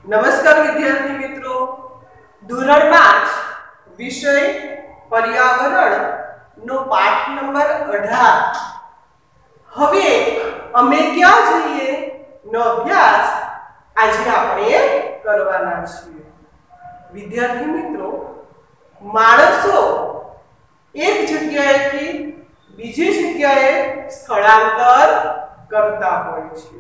નમસ્કાર વિદ્યાર્થી મિત્રો, ધોરણ 5 વિષય પર્યાવરણ નો પાઠ નંબર 18 હવે અમે ક્યાં જઈએ નો અભ્યાસ આજે આપણે કરવાના છીએ। વિદ્યાર્થી મિત્રો, માણસો એક જગ્યાએથી બીજી જગ્યાએ સ્થળાંતર કરતા હોય છે।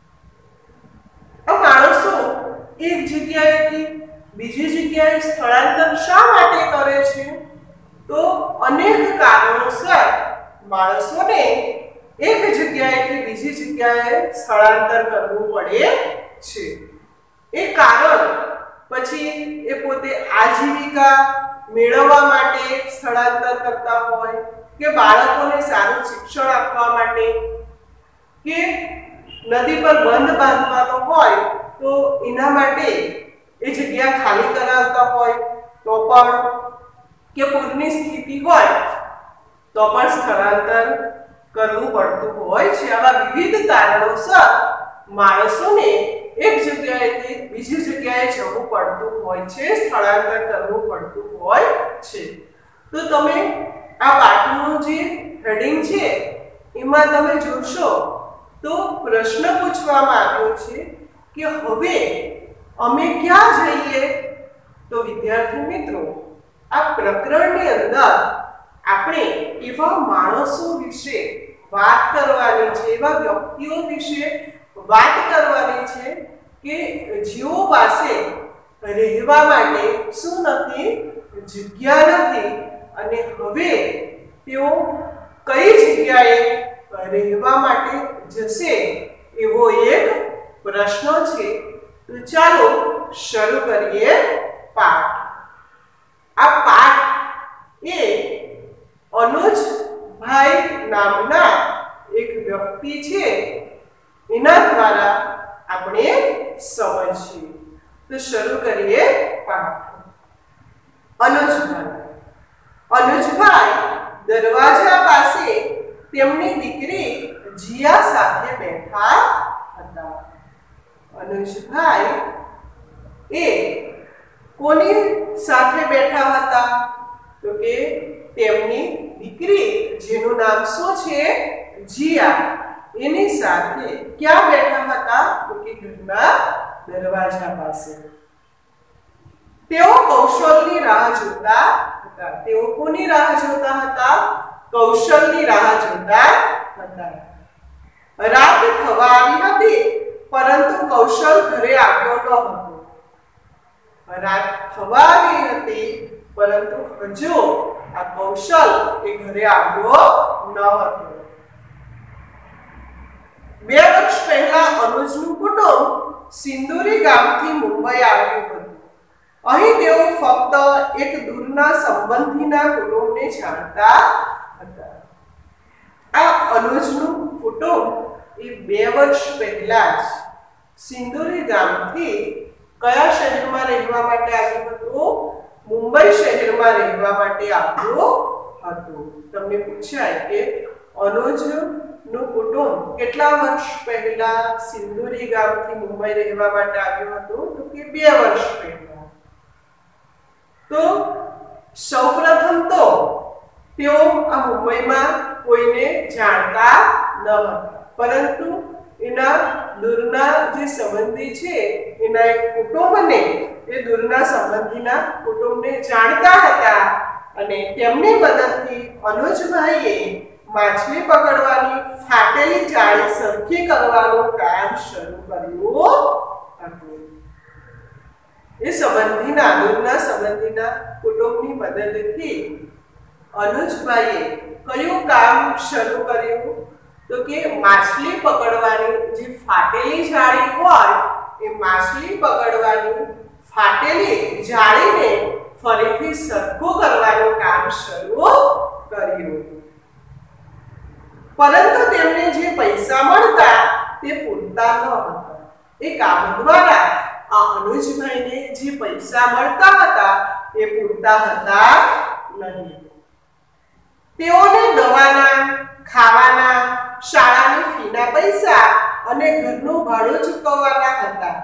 આ માણસો एक जग्याएथी बीजी जग्याए स्थळांतर शा माटे करे छे? तो अनेक कारणोसर माणसोने एक जग्याएथी बीजी जग्याए स्थळांतर करवू पड़े छे। ए कारण पछी ए पोते आजीविका मेळववा माटे स्थळांतर करता होय के बाळकोने साરું शिक्षण આપવા માટે કે नदी पर बंध बांधવાનો હોય तो एना माटे ए जग्या खाली करावता होय तो पण के पूરની स्थिति होय तो पण स्थળાંતર કરવું પડતું હોય છે। આવા વિવિધ કારણોસર માણસોને એક જગ્યાએથી બીજી જગ્યાએ જવું પડતું હોય છે, સ્થળાંતર કરવું પડતું હોય છે। તો તમે આ પાઠનું જે હેડિંગ છે એમાં તમે જોશો તો પ્રશ્ન પૂછવામાં આવ્યો છે कि हवे अमे क्या जईए। तो विद्यार्थी मित्रों, आ प्रकरणनी अंदर आपणे एवा माणसो विषे बात करवानी छे, एवा व्यक्तिओ विषे बात करवानी छे के जेओ पासे रहेवा माटे शुं नथी, जग्या नथी अने हवे तेओ कई जग्याए रहेवा माटे जशे एवो एक प्रश्न छे। तो चलो शुरू करिए पाठ। आ पाठ ए अनुज भाई नामना एक व्यक्ति छे एना द्वारा आपणे समझीए। तो शुरू करिए पाठ। अनुज भाई दरवाजा पासे तेमनी दीकरी जिया साथे बैठा हता। अनुज भाई ए कोनी साथे बैठा हता? तो के तेमनी दीकरी जेनु नाम शुं छे जिया एनी साथे क्या बैठा हता? तो के घरना दरवाजा पासे। तेओ कौशलनी राह जोता हता। तेओ कोनी राह जोता हता? कौशलनी राह जोता हता। रात थवा आवी हती परंतु कौशल घरे આવ્યો ન હતો। રાત થવા આવી હતી પરંતુ હજુ આ કૌશલ એ ઘરે આવ્યો ન હતો। 2 વર્ષ પહેલા અનુજનું કુટુંબ સિંદુરી ગામથી મુંબઈ આવ્યું હતું। અહીં તેઓ ફક્ત એક દૂરના સંબંધીના કુટુંબને જાણતા હતા। આ અનુજનું કુટુંબ એ 2 વર્ષ પહેલા જ સિંદુરી ગામથી કયા શહેરમાં રહેવા માટે આવ્યું હતું? મુંબઈ શહેરમાં રહેવા માટે આવ્યું હતું। તમને પૂછાય કે અનુજનું કુટુંબ કેટલા વર્ષ પહેલા સિંદુરી ગામથી મુંબઈ રહેવા માટે આવ્યું હતું? તો કે 2 વર્ષ પહેલા। તો સૌપ્રથમ તો તેઓ આ મુંબઈમાં કોઈને જાણતા ન હતા, પરંતુ એના દૂરના જે સંબંધી છે એના એક કુટુંબને એ દૂરના સંબંધીના કુટુંબને જાણતા હતા અને તેમની મદદથી અનુજભાઈએ માછલી પકડવાની ફાટેલી જાળી સરખી કરવાનું કામ શરૂ કર્યું હતું। એ સંબંધીના દૂરના સંબંધીના કુટુંબની મદદથી અનુજભાઈએ કયું કામ શરૂ કર્યું? तो के माछली पकड़वानी जे फाटेली जाળી હોય એ માછલી પકડવાની ફાટેલી જાળીને ફરીથી સરખું કરવાનું કામ શરૂ કર્યું। પરંતુ તેમને જે પૈસા મળતા તે પૂરતા ન હતા। એ કામ દ્વારા આ અનુજભાઈને જે પૈસા મળતા હતા એ પૂરતા હતા નહીં। તેઓને દવાના, ખાવાના, શાળાની ફીના પૈસા અને ઘરનું ભાડું ચૂકવવાના હતા।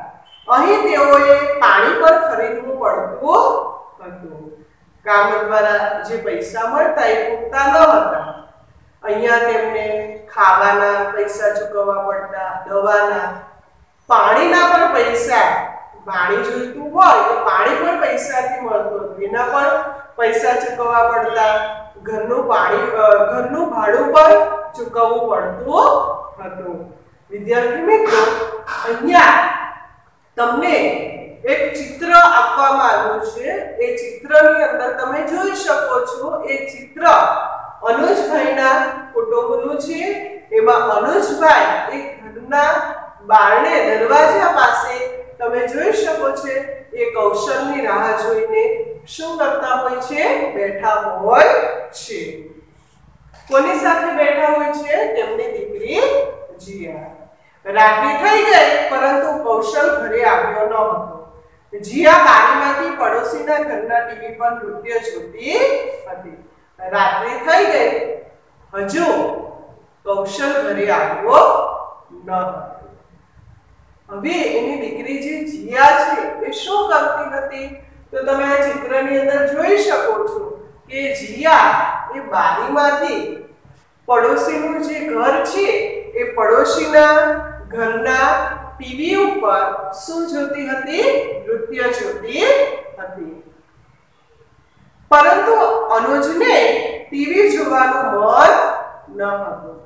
અહીં તેઓએ પાણી પર ખરીદવું પડતું હતું. કામ દ્વારા જે પૈસા મળતા એ પૂરતા ન હતા. અહીંયા તેમને ખાવાના પૈસા ચૂકવવા પડતા, દવાના, પાણીના પણ પૈસા, પાણી જોઈતું હોય તો પાણી પણ પૈસાથી મળતું હતું, એના પણ પૈસા ચૂકવવા પડતા. ઘરનું ભાડું પણ ચૂકવવું પડતું હતું. વિદ્યાર્થી મિત્રો, અહીંયા તમને એક ચિત્ર આપવામાં આવ્યું છે. એ ચિત્રની અંદર તમે જોઈ શકો છો, એ ચિત્ર અનુજભાઈના કુટુંબનું છે. એમાં અનુજભાઈ એક ઘરના બારણે દરવાજા પાસે તમે જોઈ શકો છો એ કૌશલની રાહ જોઈને શું કરતા હોય છે? બેઠા હોય છે. કોની સાથે બેઠા હોય છે? તેમની દીકરી જીયા. રાત્રિ થઈ ગઈ પરંતુ કૌશલ ઘરે આવ્યો ન હતો. જીયા બારીમાંથી પડોશીના ઘરના ટીવી પર નૃત્ય જોતી હતી. રાત્રિ થઈ ગઈ, હજુ કૌશલ ઘરે આવ્યો ન હતો. હવે એની દીકરી જે જીયા છે એ શું કરતી હતી? તો તમે આ ચિત્રની અંદર જોઈ શકો છો કે જીયા એ બારીમાંથી પડોશીનું જે ઘર છે એ પડોશીના ઘરના ટીવી ઉપર શું જોતી હતી? નૃત્ય જોતી હતી. પરંતુ અનુજને ટીવી જોવાનું મન ન હતું.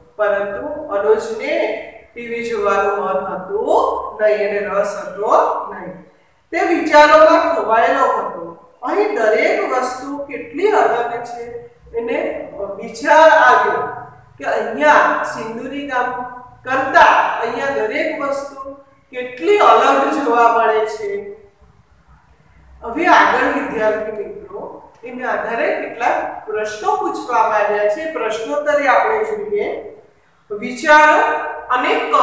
એને રસ હતો નહીં. તે વિચારોમાં ખોવાયેલો હતો. અહીં દરેક વસ્તુ કેટલી અલગ છે. એને વિચાર આવ્યો કે અહીંયા સિંદુરી ગામ કરતા અહીંયા દરેક વસ્તુ કેટલી અલગ જોવા મળે છે. હવે આગળ વિદ્યાર્થી મિત્રો એના આધારે કેટલાક પ્રશ્નો પૂછવામાં આવ્યા છે. પ્રશ્નોત્તરી આપણે જોઈએ. વિચારો અને કહો.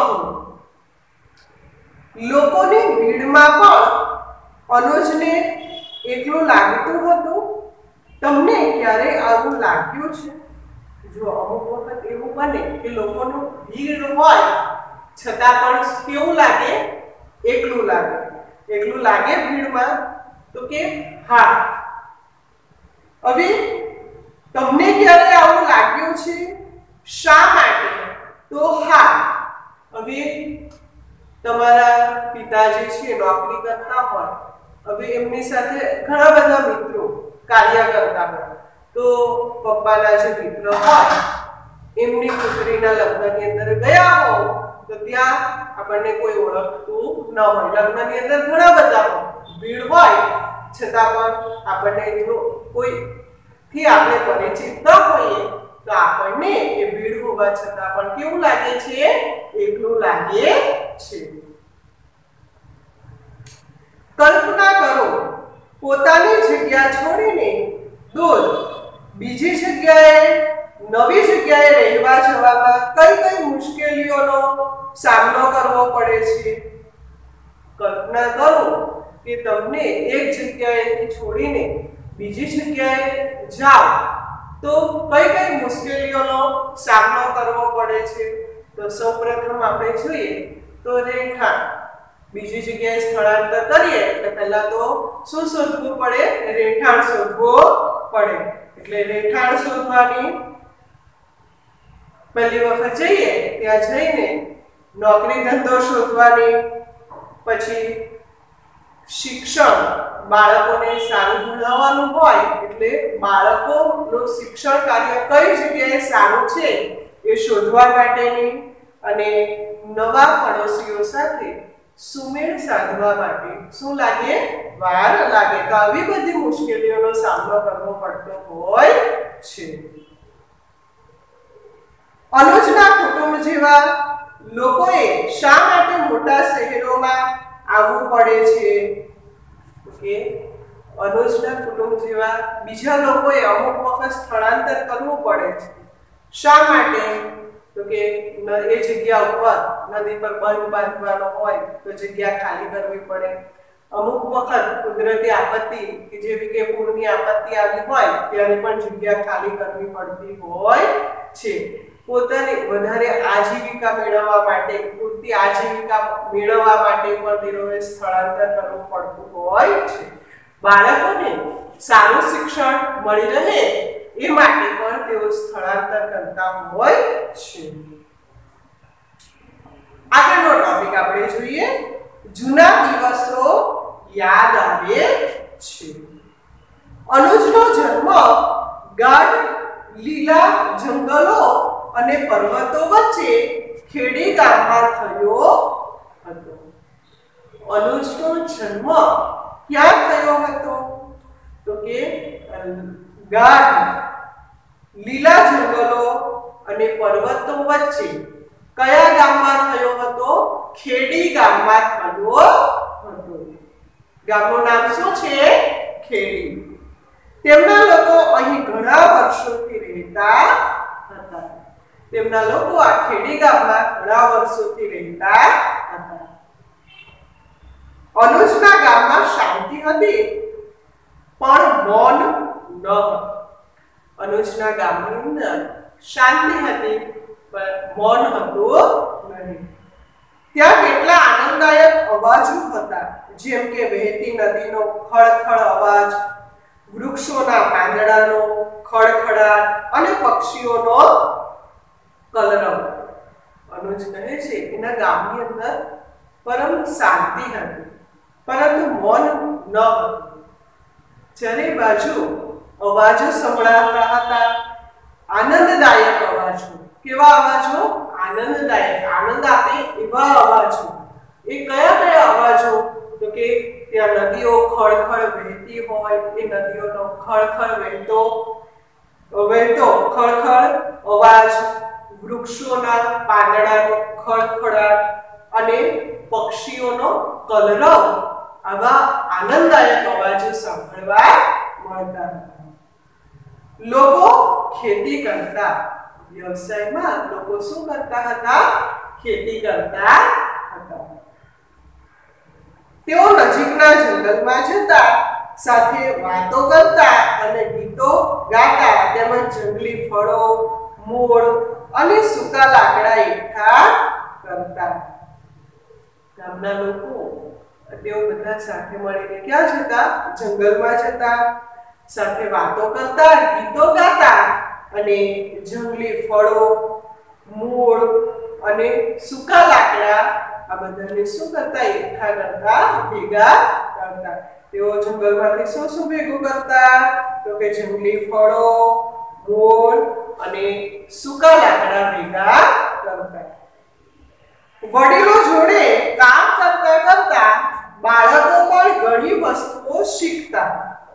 લોકોની ભીડમાં પણ અનુજને એકલું લાગતું હતું. તમને ક્યારે આવું લાગ્યું છે? જો અમુક વખત એવું બને કે લોકોનું ભીડ હોય છતાં પણ કેવું લાગે? એકલું લાગે ભીડમાં. તો કે હા. હવે તમને ક્યારે આવું લાગ્યું છે? શા માટે? તો હા. હવે તમારા પિતાજી છે નોકરી કરતા હોય, હવે એમની સાથે ઘણા બધા મિત્રો કાર્ય કરતા હોય, તો પપ્પાના જે મિત્ર હોય એમની પુત્રીના લગ્નની અંદર ગયા હો તો ત્યાં આપણને કોઈ ઓળખતું ન હોય. લગ્નની અંદર ઘણા બધા ભીડ હોય છતાં પણ આપણને જો કોઈથી આપણે પરિચિત ન હોઈએ તો આપણને એ ભીડ હોવા છતાં પણ કેવું લાગે છે? એકલું લાગે છે. કલ્પના કરો, પોતાની જગ્યા છોડીને દૂર બીજી જગ્યાએ, નવી જગ્યાએ રહેવા જવામાં કઈ મુશ્કેલીઓનો સામનો કરવો પડે છે. કલ્પના કરો કે તમને એક જગ્યાએથી છોડીને બીજી જગ્યાએ જાઓ તો કઈ મુશ્કેલીઓનો સામનો કરવો પડે છે. તો સૌપ્રથમ આપણે જોઈએ તો રેખાંશ. બીજી જગ્યાએ સ્થળાંતર કરીએ એટલે પહેલા તો શું શોધવું પડે? રેખાંશ શોધવો પડે. એટલે રેખાંશ શોધવાની પહેલી વખત જઈએ ત્યાં જઈને નોકરી ધંધો શોધવાની, પછી શિક્ષણ, બાળકોને સારું ભણાવવાનું હોય એટલે બાળકોનું શિક્ષણ કાર્ય કઈ જગ્યાએ સારું છે એ શોધવા માટેની, અને નવા પડોશીઓ સાથે સુમેળ સાધવા માટે શું લાગે? વાર લાગે. તો આવી બધી મુશ્કેલીઓનો સામનો કરવો પડતો હોય છે. અનુજના કુટુંબ જેવા લોકોએ શા માટે મોટા શહેરોમાં આવવું પડે છે? કે અનુજના કુટુંબ જેવા બીજા લોકોએ અમુક વખત સ્થળાંતર કરવું પડે છે. શા માટે? તો કે એ જગ્યા ઉપર નદી પર બંધ બાંધવાનો હોય તો જગ્યા ખાલી કરવી પડે. અમુક વખત કુદરતી આપત્તિ કે જેવી કે પૂરની આપત્તિ આવી હોય ત્યારે પણ જગ્યા ખાલી કરવી પડતી હોય છે. પોતાની વધારે આજીવિકા મેળવવા માટે, પૂરતી આજીવિકા મેળવવા માટે પણ તેઓએ સ્થળાંતર કરવું પડતું હોય છે. બાળકોને સારું શિક્ષણ મળી રહે એ માટે પણ તેઓ સ્થળાંતર કરતા હોય છે. આગળનો ટોપિક આપણે જોઈએ, જૂના દિવસો યાદ આવે છે. અનુજનો જન્મ ગાઢ લીલા જંગલો અને પર્વતો વચ્ચે ખેડી ગામમાં થયો હતો. અનુજનો જન્મ ક્યાં થયો હતો? તો કે ગાઢ લીલા જંગલો અને પર્વતો વચ્ચે કયા ગામમાં થયો હતો? ખેડી ગામમાં થયો હતો. ગામનું નામ શું છે? ખેડી. તેમના લોકો અહીં ઘણા વર્ષોથી રહેતા હતા. તેમના લોકો આ ખેડી ગામમાં ઘણા વર્ષોથી રહેતા હતા. અનુજના ગામમાં શાંતિ હતી પણ મૌન ન હતું. અનુજના ગામની અંદર શાંતિ હતી પણ મૌન હતું નહીં. ત્યાં કેટલા આનંદદાયક અવાજો હતા, જેમ કે વહેતી નદીનો ખળખળ અવાજ, વૃક્ષોના પાંદડાનો ખડખડાટ અને પક્ષીઓનો કલરવ. અનુજ કહે છે કે એના ગામની અંદર પરમ શાંતિ હતી પરંતુ મૌન ન હતું. ચારે બાજુ અવાજો સંભળાતા હતા, આનંદદાયક અવાજો. કેવા અવાજો? આનંદદાયક, આનંદ આપે એવા અવાજો. એ કયા કયા અવાજો? તો કે ત્યાં નદીઓ ખળખળ વહેતી હોય, એ નદીઓનો ખળખળ વહેતો ખળખળ અવાજ, વૃક્ષોના પાંદડાનો ખળખળાટ અને પક્ષીઓનો કલરવ, આવા આનંદદાયક અવાજો સાંભળવા મળતા હતા. લોકો ખેતી કરતા. વ્યવસાયમાં લોકો શું કરતા હતા? ખેતી કરતા હતા. તેઓ નજીકના જંગલમાં જતા, સાથે વાતો કરતા અને ગીતો ગાતા, તેમજ જંગલી ફળો, મૂળ અને સૂકા લાકડા એકઠા કરતા. ગામના લોકો તેઓ બધા સાથે મળીને ક્યાં જતા? જંગલમાં જતા, સાથે વાતો કરતા, ગીતો ગાતા અને જંગલી ફળો, મૂળ અને સૂકા લાકડા આ બધાને શું કરતા? એકઠા કરતા, ભેગા કરતા. તેઓ જંગલમાંથી શું શું ભેગું કરતા? તો કે જંગલી ફળો, મૂળ અને સૂકા લાકડા ભેગા કરતા. વડીલો જોડે કામ કરતા કરતા બાળકો પણ ઘણી વસ્તુઓ શીખતા.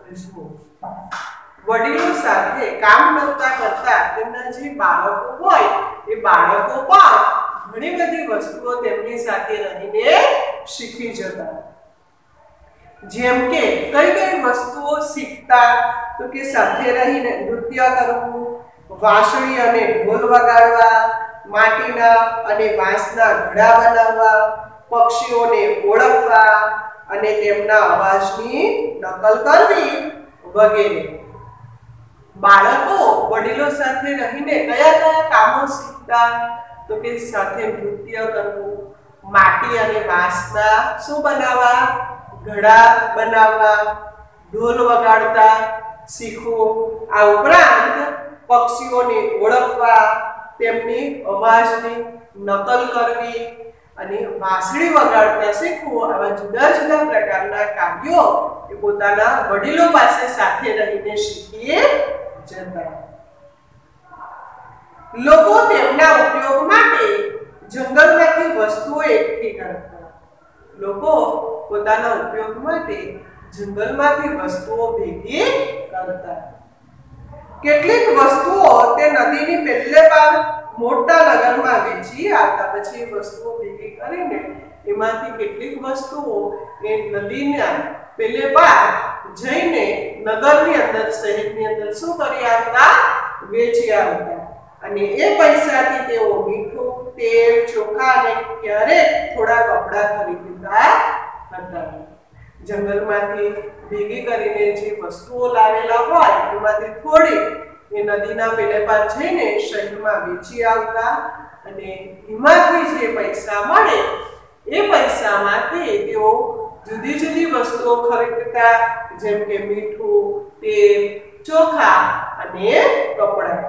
વડીલો સાથે કામ કરતા કરતા તેમના જે બાળકો હોય એ બાળકો પણ ઘણી બધી વસ્તુઓ તેમની સાથે રહીને શીખી જતા. જેમ કે કઈ કઈ વસ્તુઓ શીખતા? તો કે સાથે રહીને નૃત્ય કરવું, વાંસળી અને ઢોલ વગાડવા, માટીના અને વાંસના ઘડા બનાવવા, પક્ષીઓને ઓળખવા અને તેમના અવાજની નકલ કરવી વગેરે. બાળકો વડીલો સાથે રહીને કયા કયા કામો શીખતા? તો કે સાથે નૃત્ય કરવું, માટી અને વાંસના શું બનાવવા? ઘડા બનાવવા, ઢોલ વગાડતા શીખવું. આ ઉપરાંત પક્ષીઓને ઓળખવા, તેમની અવાજની નકલ કરવી અને વાંસળી વગાડતા શીખવું. આવા જુદા જુદા પ્રકારના કાર્યો એ પોતાના વડીલો પાસે સાથે રહીને શીખી જતા. લોકો તેમના ઉપયોગ માટે જંગલમાંથી વસ્તુઓ એકઠી કરતા. લોકો પોતાના ઉપયોગ માટે જંગલમાંથી વસ્તુઓ ભેગી કરતા. કેટલીક વસ્તુઓ તે નદીની પહેલે પાર મોટા નગરમાં વેચી આવતા. પછી વસ્તુઓ ભેગી કરીને એમાંથી કેટલીક વસ્તુઓ એ નદીના પહેલે પાર જઈને નગરની અંદર, શહેરની અંદર શું કરી આવતા? વેચી આવતા. અને એ પૈસાથી તેઓ મીઠું, તેલ, ચોખા અને ક્યારેક થોડા કપડા ખરીદતા હતા. જંગલમાંથી ભેગી કરીને જે વસ્તુઓ લાવેલા હોય એમાંથી થોડી એ નદીના પેલે પાર જઈને શહેરમાં વેચી આવતા અને એમાંથી જે પૈસા મળે એ પૈસામાંથી તેઓ જુદી જુદી વસ્તુઓ ખરીદતા, જેમ કે મીઠું, તેલ, ચોખા અને કપડાં.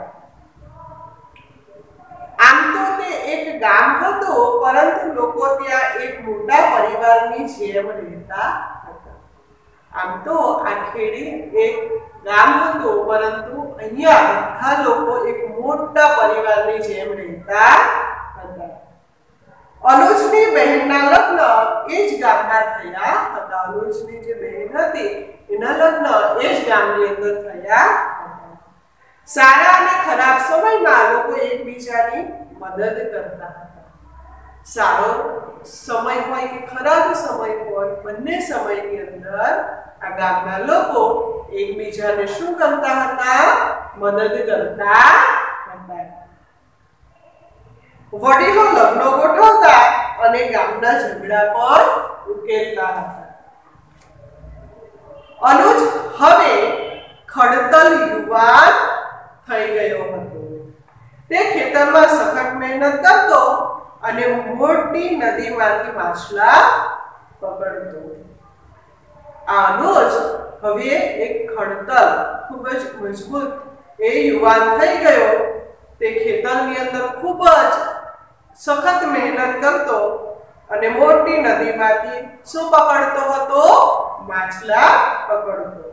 આમ તો તે એક ગામ હતું, પરંતુ લોકો ત્યાં એક મોટા પરિવારની જેમ રહેતા હતા. આમ તો આ ખેડી એક ગામ હતું, પરંતુ અહીંયા બધા લોકો એક મોટા પરિવારની જેમ રહેતા હતા. અનુજની બહેનના લગ્ન એ જ ગામમાં થયા હતા. અનુજની જે બહેન હતી એના લગ્ન એ જ ગામની અંદર થયા હતા. સારા અને ખરાબ સમયમાં લોકો એકબીજાની મદદ કરતા હતા. સારો સમય હોય કે ખરાબ સમય હોય, બંને સમયની અંદર આ ગામના લોકો એકબીજાને શું કરતા હતા? મદદ કરતા હતા. વડીલો લગ્નો ગોઠવતા અને ગામના ઝઘડા પર ઉકેલતા હતા. અનુજ હવે ખડતલ યુવાન થઈ ગયો હતો. તે ખેતરમાં સખત મહેનત કરતો અને મોટી નદીમાંથી માછલા પકડતો. આ અનુજ હવે એક ખડતલ, ખૂબ જ મજબૂત એ યુવાન થઈ ગયો. તે ખેતરની અંદર ખૂબ જ સખત મહેનત કરતો અને મોટી નદીમાંથી શું પકડતો હતો? માછલા પકડતો.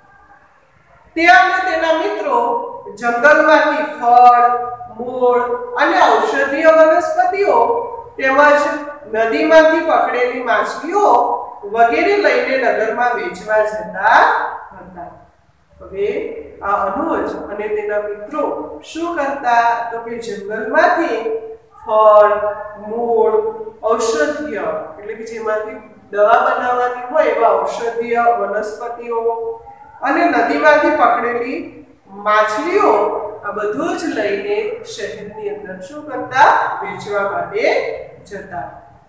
તે અને તેના મિત્રો જંગલમાંથી ફળ, મૂળ અને ઔષધીય વનસ્પતિઓ તેમજ નદીમાંથી પકડેલી માછલીઓ વગેરે લઈને નગરમાં વેચવા જતા હતા. હવે આ અનુજ અને તેના મિત્રો શું કરતા? તો કે જંગલમાંથી ફળ, મૂળ, ઔષધીય એટલે કે જેમાંથી દવા બનાવવાની હોય એવા ઔષધીય વનસ્પતિઓ અને નદીમાંથી પકડેલી માછલીઓ આ બધું જ લઈને શહેરની અંદર શું કરતા? વેચવા માટે જતા.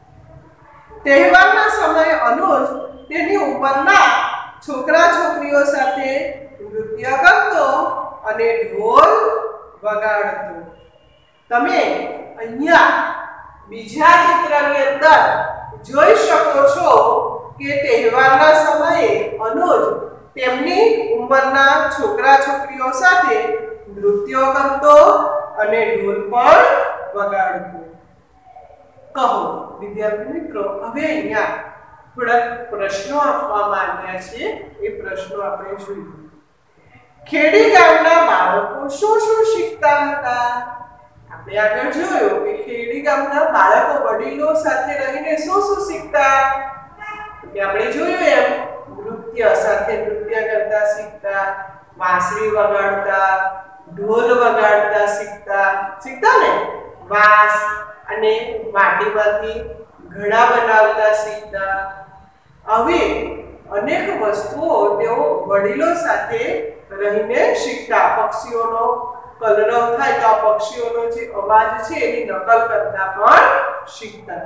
તહેવારના સમયે અનુજ તેની ઉંમરના છોકરા છોકરીઓ સાથે નૃત્ય કરતો અને ઢોલ વગાડતો. તમે અહીંયા બીજા ચિત્રની અંદર જોઈ શકો છો કે તહેવારના સમયે અનુજ તેમની ઉંમરના છોકરા છોકરીઓ સાથે નૃત્ય કરતો અને ઢોલ પણ વગાડતો. કહો વિદ્યાર્થી મિત્રો, હવે અહીંયા થોડા પ્રશ્નો આપવામાં આવ્યા છે. એ પ્રશ્નો આપણે જોઈએ. ખેડી ગામના બાળકો શું શું શીખતા હતા? આપણે આગળ જોયું કે ખેડી ગામના બાળકો વડીલો સાથે રહીને શું શું શીખતા? કે આપણે જોયું એમ નૃત્ય સાથે નૃત્ય કરતા શીખતા, વાંસળી વગાડતા, ઢોલ વગાડતા શીખતા ને વાંસ અને માટીમાંથી ઘડા બનાવતા શીખતા. આવી અનેક વસ્તુઓ તેઓ વડીલો સાથે રહીને શીખતા. પક્ષીઓનો કલરવ થાય તો આ પક્ષીઓનો જે અવાજ છે એની નકલ કરતા પણ શીખતા.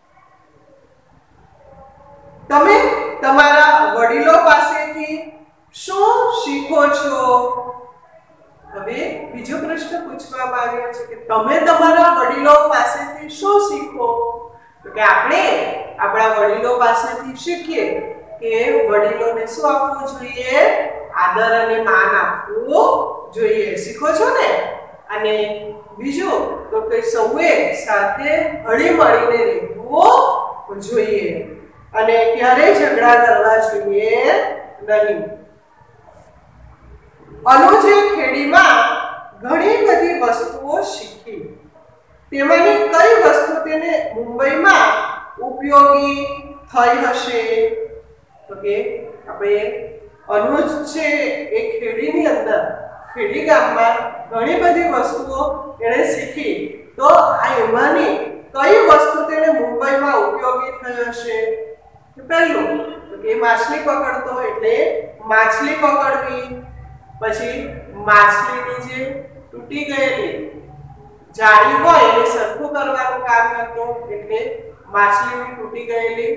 તમે તમારા વડીલો પાસેથી શું શીખો છો? હવે બીજો પ્રશ્ન પૂછવામાં આવ્યો છે કે તમે તમારા વડીલો પાસેથી શું શીખો? તો કે આપણે આપણા વડીલો પાસેથી શીખીએ કે વડીલોને શું આપવું જોઈએ? આદર અને માન આપવું જોઈએ. શીખો છો ને? અને બીજું તો કે સૌએ સાથે હળી મળીને રહેવું જોઈએ અને ક્યારેય ઝઘડા કરવા જોઈએ નહીં. અનુજે ખેડીમાં ઘણી બધી વસ્તુઓ શીખી. તેમાંની કઈ વસ્તુ તેને મુંબઈમાં ઉપયોગી થઈ હશે? તો કે આપણે અનુજ છે એ ખેડીની અંદર, ખેડી ગામમાં ઘણી બધી વસ્તુઓ એણે શીખી. તો આ એમાંની કઈ વસ્તુ તેને મુંબઈમાં ઉપયોગી થઈ હશે? પહેલું તો કે માછલી પકડતો એટલે માછલી પકડવી. પછી માછલીની જે તૂટી ગયેલી જાળી હોય એને સરખું કરવાનું કામ કરતો એટલે માછલીની તૂટી ગયેલી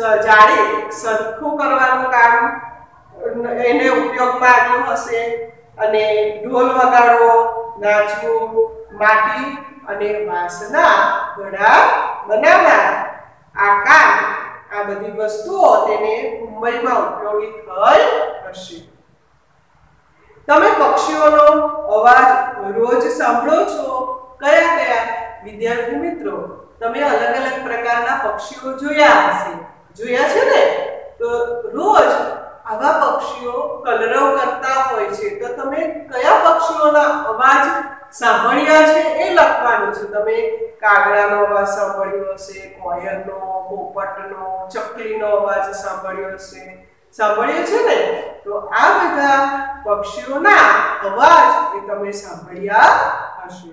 જાળી સરખું કરવાનું કામ એને ઉપયોગમાં આવ્યું હશે. અને ઢોલ વગાડવો, નાચવું, માટી અને વાંસના ઘડા બનાવવા, આ કામ, આ બધી વસ્તુઓ તેને મુંબઈમાં ઉપયોગી થઈ હશે. તમે પક્ષીઓનો અવાજ રોજ સાંભળો છો? કયા કયા? વિદ્યાર્થી મિત્રો, તમે અલગ અલગ પ્રકારના પક્ષીઓ જોયા હશે. જોયા છે ને? તો રોજ આવા પક્ષીઓ કલરવ કરતા હોય છે. તો તમે કયા પક્ષીઓના અવાજ સાંભળ્યા છે એ લખવાનું છે. તમે કાગડાનો અવાજ સાંભળ્યો હશે, કોયલનો, પોપટનો, ચકલીનો અવાજ સાંભળ્યો હશે. સાંભળ્યો છે ને? તો આ બધા પક્ષીઓના અવાજ એ તમે સાંભળ્યા હશે.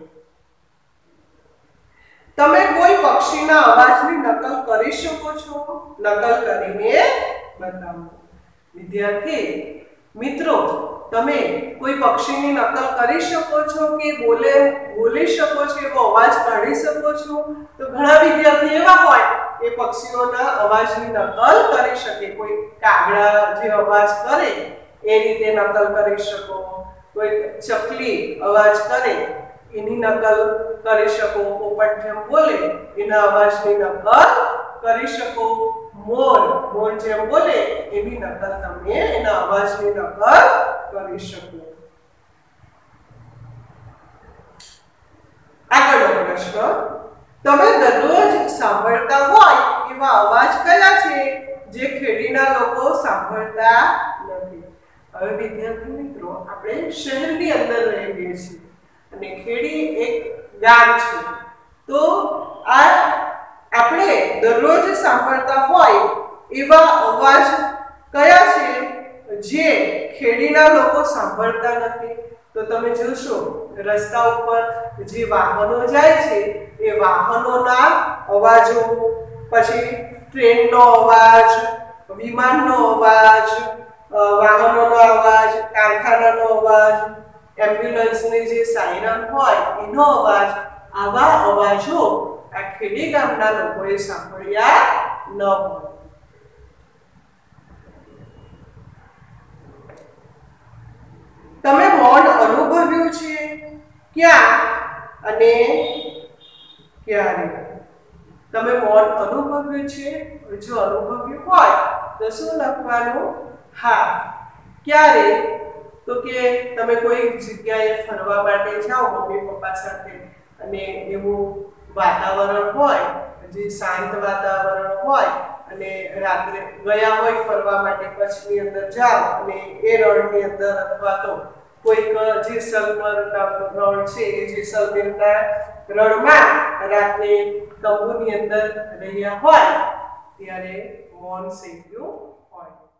તમે કોઈ પક્ષીના અવાજની નકલ કરી શકો છો? નકલ કરીને બતાવો. વિદ્યાર્થી મિત્રો, તમે કોઈ પક્ષીની નકલ કરી શકો છો કે બોલી શકો છો, એવો અવાજ કાઢી શકો છો? તો ઘણા વિદ્યાર્થી એવા હોય એ પક્ષીઓના અવાજની નકલ કરી શકે. કોઈ કાગડા જે અવાજ કરે એ રીતે નકલ કરી શકો, કોઈ ચકલી અવાજ કરે એની નકલ કરી શકો, પોપટ જેમ બોલે એના અવાજની નકલ કરી શકો, મોર જેમ બોલે એની નકલ તમે એના અવાજની નકલ કરી શકો. આગળનો પ્રશ્ન, તમે દરરોજ સાંભળતા હોય એવા અવાજ કયા છે જે ખેડીના લોકો સાંભળતા નથી? હવે વિદ્યાર્થી મિત્રો, આપણે શહેરની અંદર રહીએ છીએ અને ખેડી એક ગામ છે. તો આ આપણે દરરોજ સાંભળતા હોય એવા અવાજ કયા છે જે ખેડીના લોકો સાંભળતા નથી? તો તમે જોશો રસ્તા ઉપર જે વાહનો જાય છે એ વાહનોના અવાજો, પછી ટ્રેનનો અવાજ, વિમાનનો અવાજ, વાહનોનો અવાજ, કારખાનાનો અવાજ, એમ્બ્યુલન્સની જે સાયરન હોય એનો અવાજ, આવા અવાજો આ ખેડી ગામના લોકોએ સાંભળ્યા ન હોય. તમે મૌન અનુભવ્યું છે? ક્યાં અને ક્યારે? તમે મૌન અનુભવ્યું છે? જો અનુભવ્યું હોય તો શું લખવાનું? હા. ક્યારે? તો કે તમે કોઈ જગ્યાએ ફરવા માટે જાઓ મમ્મી પપ્પા સાથે અને એવું વાતાવરણ હોય, જે શાંત વાતાવરણ હોય અને રાત્રે ગયા હોય ફરવા માટે, કચ્છની અંદર જાઓ અને એ રણની અંદર અથવા તો કોઈક જેસલમેર નામનું રણ છે એ જેસલમેરના રણમાં રાત્રે તંબુની અંદર રહ્યા હોય ત્યારે મૌન સેવ્યું હોય.